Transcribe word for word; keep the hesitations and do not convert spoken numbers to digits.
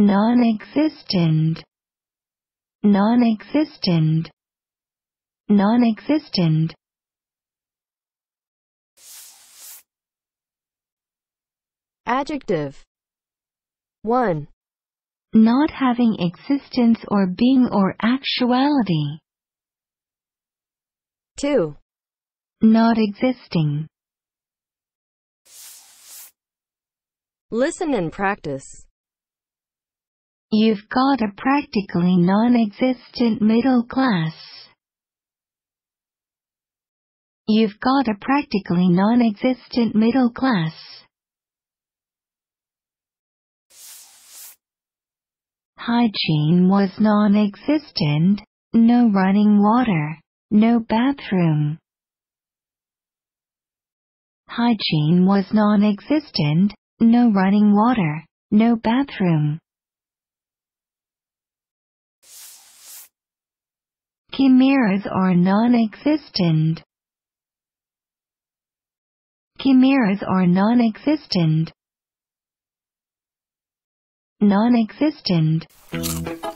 nonexistent, nonexistent, nonexistent. Adjective. one. Not having existence or being or actuality. two. Not existing. Listen and practice. You've got a practically non-existent middle class. You've got a practically non-existent middle class. Hygiene was non-existent, no running water, no bathroom. Hygiene was non-existent, no running water, no bathroom. Chimeras are non-existent. Chimeras are non-existent. Non-existent.